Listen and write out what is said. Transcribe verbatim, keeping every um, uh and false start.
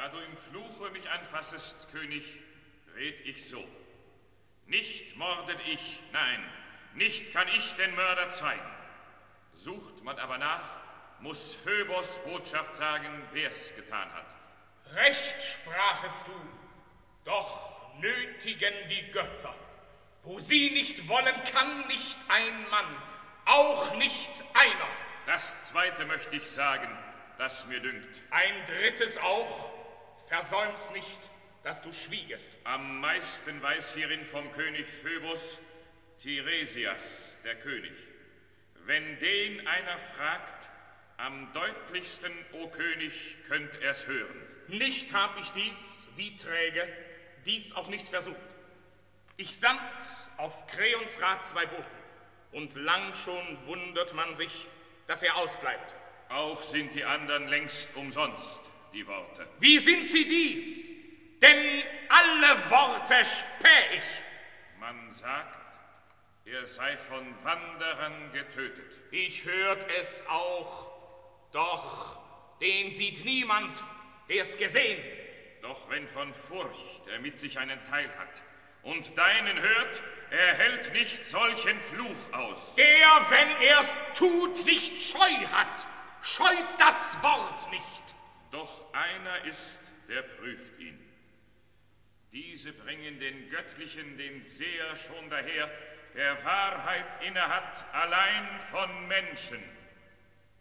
Da du im Fluche mich anfassest, König, red ich so. Nicht mordet ich, nein, nicht kann ich den Mörder zeigen. Sucht man aber nach, muss Phöbos Botschaft sagen, wer's getan hat. Recht sprachest du, doch nötigen die Götter. Wo sie nicht wollen, kann nicht ein Mann, auch nicht einer. Das Zweite möchte ich sagen, das mir dünkt. Ein Drittes auch, versäum's nicht, dass du schwiegest. Am meisten weiß hierin vom König Phöbos Tiresias, der König. Wenn den einer fragt, am deutlichsten, o König, könnt er's hören. Nicht hab ich dies, wie träge, dies auch nicht versucht. Ich sandt auf Kreons Rat zwei Boten, und lang schon wundert man sich, dass er ausbleibt. Auch sind die anderen längst umsonst, die Worte. Wie sind sie dies? Denn alle Worte späh ich. Man sagt, er sei von Wanderern getötet. Ich hört es auch, doch den sieht niemand, der's gesehen. Doch wenn von Furcht er mit sich einen Teil hat und deinen hört, er hält nicht solchen Fluch aus. Der, wenn er's tut, nicht Scheu hat, scheut das Wort nicht. Doch einer ist, der prüft ihn. Diese bringen den Göttlichen, den Seher schon daher, der Wahrheit innehat, allein von Menschen.